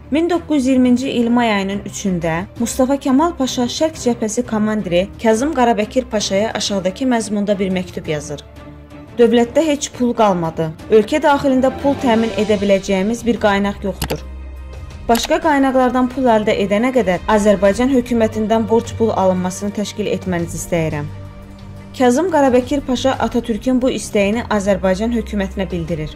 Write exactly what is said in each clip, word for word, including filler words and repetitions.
min doqquz yüz iyirminci il may ayının üçündə Mustafa Kemal Paşa Şərq Cəbhəsi komandiri Kazım Qarabəkir Paşaya aşağıdakı məzmunda bir məktub yazır. Dövlətdə heç pul qalmadı. Ölkə daxilində pul təmin edə biləcəyimiz bir qaynaq yoxdur. Başqa qaynaqlardan pul əldə edənə qədər Azərbaycan hökumətindən borc pul alınmasını təşkil etmənizi istəyirəm. Kazım Qarabəkir Paşa Atatürkün bu istəyini Azərbaycan hökumətinə bildirir.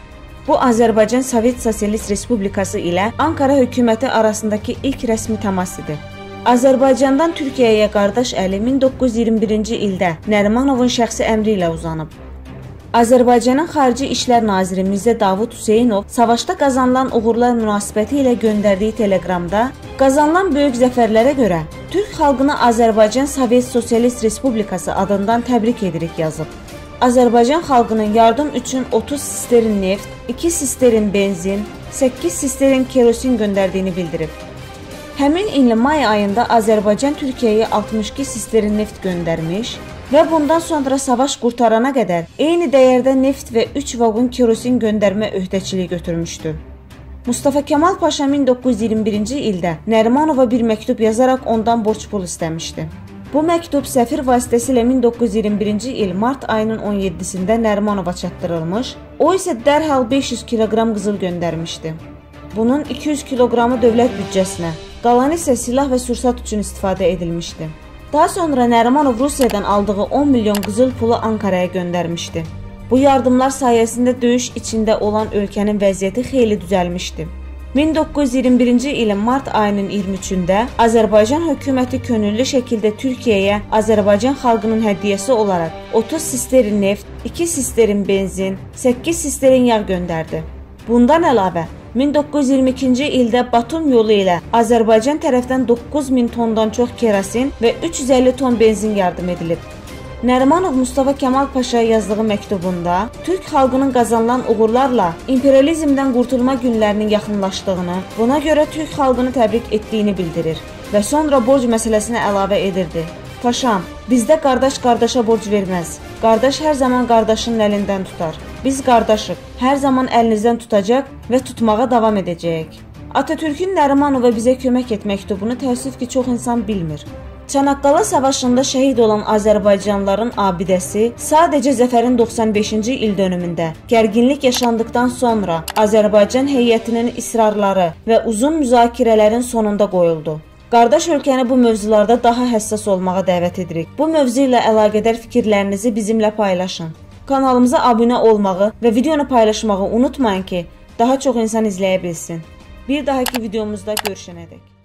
Bu Azərbaycan Sovet Sosialist Respublikası ilə Ankara hökuməti arasındakı ilk rəsmi təmas idi. Azərbaycandan Türkiyəyə qardaş əli min doqquz yüz iyirmi birinci ildə Nərimanovun şəxsi əmri ilə uzanıb. Azərbaycanın Xarici İşlər Naziri Mirzə Davud Hüseynov savaşda qazanılan uğurlar münasibəti ilə göndərdiyi teleqramda qazanılan böyük zəfərlərə görə Türk xalqını Azərbaycan Sovet Sosialist Respublikası adından təbrik edirik yazıb. Azərbaycan xalqının yardım üçün otuz sisterin neft, iki sisterin benzin, səkkiz sisterin kerosin göndərdiyini bildirib. Həmin ilin may ayında Azərbaycan Türkiyəyə altmış iki sisterin neft göndərmiş və bundan sonra savaş qurtarana qədər eyni dəyərdə neft və üç vaqon kerosin göndərmə öhdəçiliyi götürmüşdü. Mustafa Kemal Paşa min doqquz yüz iyirmi birinci ildə Nərimanova bir məktub yazaraq ondan borc pul istəmişdi. Bu məktub səfir vasitəsilə min doqquz yüz iyirmi birinci il mart ayının on yeddisində Nərimanova çatdırılmış, o isə dərhal beş yüz kiloqram qızıl göndərmişdi. Bunun iki yüz kiloqramı dövlət büdcəsinə, qalanı isə silah və sursat üçün istifadə edilmişdi. Daha sonra Nərimanov Rusiyadan aldığı on milyon qızıl pulu Ankaraya göndərmişdi. Bu yardımlar sayəsində döyüş içində olan ölkənin vəziyyəti xeyli düzəlmişdi. min doqquz yüz iyirmi birinci ilin mart ayının iyirmi üçündə Azərbaycan hökuməti könüllü şəkildə Türkiyəyə Azərbaycan xalqının hədiyyəsi olaraq otuz sisterin neft, iki sisterin benzin, səkkiz sisterin yağ göndərdi. Bundan əlavə, min doqquz yüz iyirmi ikinci ildə Batum yolu ilə Azərbaycan tərəfdən doqquz min tondan çox kerosin və üç yüz əlli ton benzin yardım edilib. Nərimanov Mustafa Kemal Paşaya yazdığı məktubunda Türk xalqının qazanılan uğurlarla imperializmdən qurtulma günlərinin yaxınlaşdığını, buna görə Türk xalqını təbrik etdiyini bildirir və sonra borc məsələsinə əlavə edirdi. Paşam, bizdə qardaş qardaşa borc verməz. Qardaş hər zaman qardaşının əlindən tutar. Biz qardaşıq, hər zaman əlinizdən tutacaq və tutmağa davam edəcəyik. Atatürkün Nərimanova bizə kömək et məktubunu təəssüf ki, çox insan bilmir. Çanaqqala savaşında şəhid olan Azərbaycanlıların abidəsi sadəcə zəfərin doxsan beşinci il dönümündə gərginlik yaşandıqdan sonra Azərbaycan heyətinin israrları və uzun müzakirələrin sonunda qoyuldu. Qardaş ölkəni bu mövzularda daha həssas olmağa dəvət edirik. Bu mövzu ilə əlaqədar fikirlərinizi bizimlə paylaşın. Kanalımıza abunə olmağı və videonu paylaşmağı unutmayın ki, daha çox insan izləyə bilsin. Bir dahaki videomuzda görüşənədək.